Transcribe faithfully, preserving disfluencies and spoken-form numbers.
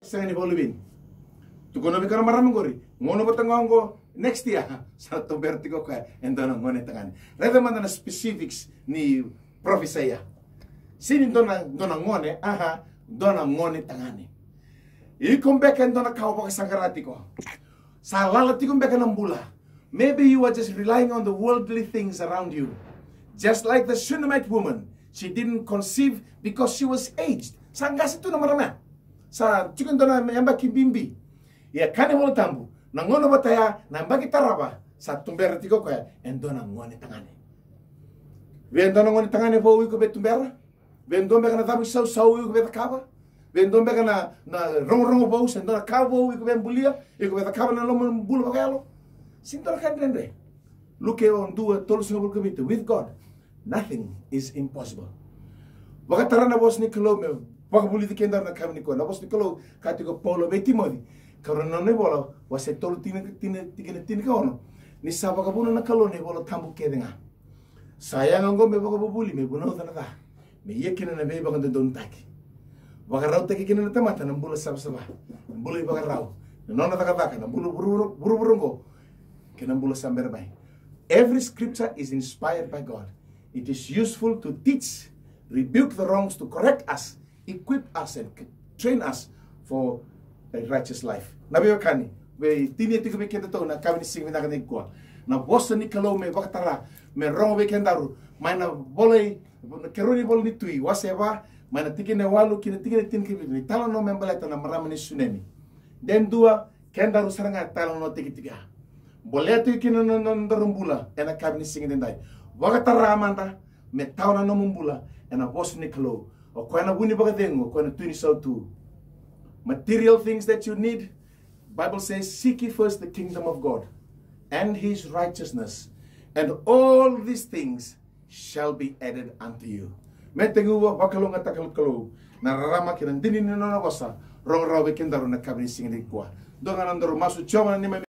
Sengani bolubin. Tukono bikara maram gori. Ngono batangongo next year sa to vertigo ka endona ngone tangan. Reda mandana specifics ni profesia. Sini dona dona ngone aha dona ngone tangani. Ikom beka endona kau baka sangaratiko. Sa lalatikom beka nambula. Maybe you are just relying on the worldly things around you. Just like the Shunammite woman, she didn't conceive because she was aged. Sanggas itu nama-nama. Sa chicken dona yamba kimbimbi. Ya kane wala tambu. Nangono bataya namba kitaraba. Sa tumbera tiko kaya endona ngone tangane. Vendona ngone tangane po uiko betumbera. Vendon beka na tabu sau sau uiko betakaba. Vendon beka na na rongo-rongo po sendona kabo uiko bembulia. Uiko betakaba na lomo bulu bakalo. Sintora kan rende. Look on do tolusungo bulkabito with God. Nothing is impossible. Wakatara na bos ni kalo me wakabuli di kendar na kami ni ko. Na bos ni kalo katiko Paulo be Timothy. Karena ne bola wase tolu tina tina tina tina kaono. Ni saba kabuno na kalo ne bola tambu kedenga. Sayang anggo me wakabuli me buno tanata. Me yekina na be bagan don taki. Wakarau taki kina na tamata na bula saba saba. Bula wakarau. Nona takataka na bulu buru buru burungo. Kena bula samber bay. Every scripture is inspired by God. It is useful to teach, rebuke the wrongs, to correct us, equip us, and train us for a righteous life. Nabi wakani, we tini tiko be kenda to na kami ni sing na kani kwa. Na bosa ni kalau me wakatara me wrong be kendaru. Mana boleh keruni boleh ni tui waseba. Mana tiki ne walu kina tiki ne tin kibi ni talo no membala ta na marama ni tsunami. Den dua kendaru saranga talo no tiki tiga. Boleh tu kina no ndorumbula ena kami ni sing dendai. Wakatara amanda me tauna no mumbula ena boss ni kalo. O koena buni bagadengo koena tuni sautu. Material things that you need, Bible says, seek ye first the kingdom of God and his righteousness, and all these things shall be added unto you. Metengu wakalonga takal kalo na rama kinan dinin no na wasa rong rawe kendaro na kabini singin kwa. Dongan andoro masu choma ni